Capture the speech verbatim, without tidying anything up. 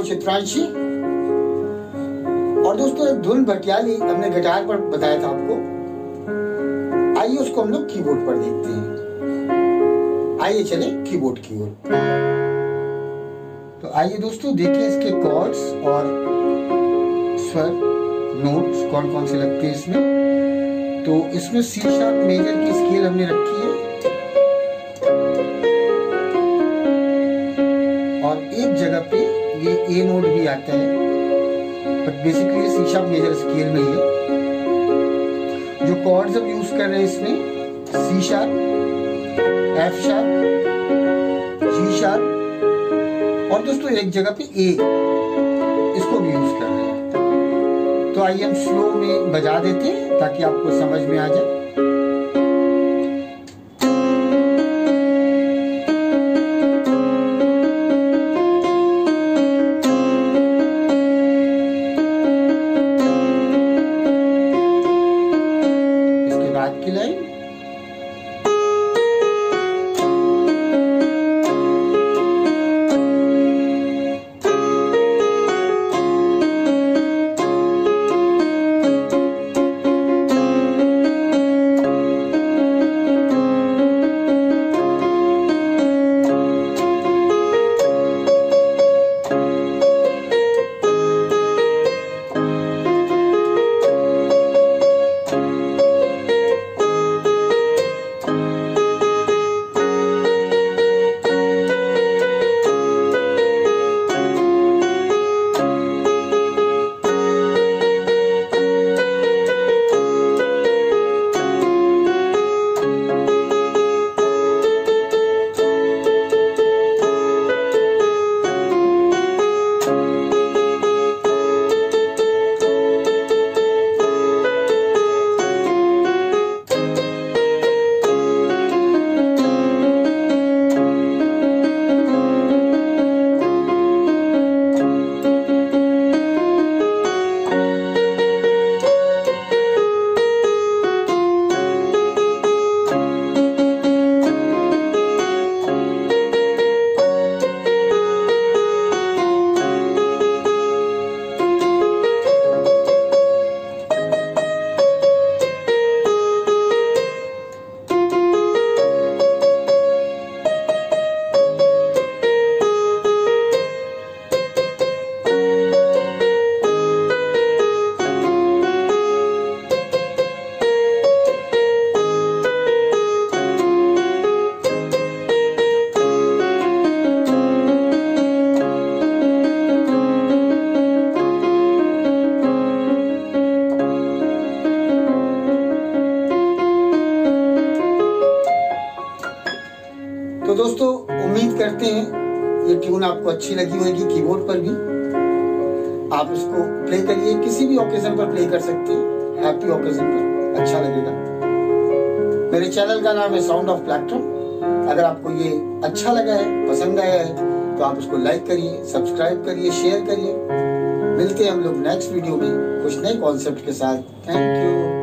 चित्रांशी। और दोस्तों एक धुन भटियाली हमने गिटार पर बताया था आपको, आइए उसको हम लोग कीबोर्ड पर देखते हैं। आइए चले कीबोर्ड की ओर। तो आइए दोस्तों देखिए इसके कॉर्ड्स और स्वर नोट्स कौन कौन से लगते हैं इसमें। तो इसमें सी शार्प मेजर की स्केल हमने रखी है और एक जगह पे ये ए नोट भी आता है, but basically C sharp major scale में ही है। जो कॉर्ड्स हम यूज कर रहे हैं इसमें C sharp, F sharp, G sharp और दोस्तों एक जगह पे ए, इसको भी यूज कर रहे हैं। तो आइए हम स्लो में बजा देते हैं ताकि आपको समझ में आ जाए। इसके बाद की लाइन तो दोस्तों उम्मीद करते हैं ये ट्यून आपको अच्छी लगी होगी। कीबोर्ड पर भी आप इसको प्ले करिए, किसी भी ओकेजन पर प्ले कर सकते हैं, हैप्पी ओकेजन पर अच्छा लगेगा। मेरे चैनल का नाम है साउंड ऑफ प्लेक्ट्रम। अगर आपको ये अच्छा लगा है, पसंद आया है तो आप उसको लाइक करिए, सब्सक्राइब करिए, शेयर करिए। मिलते हैं हम लोग नेक्स्ट वीडियो में कुछ नए कॉन्सेप्ट के साथ। Thank you.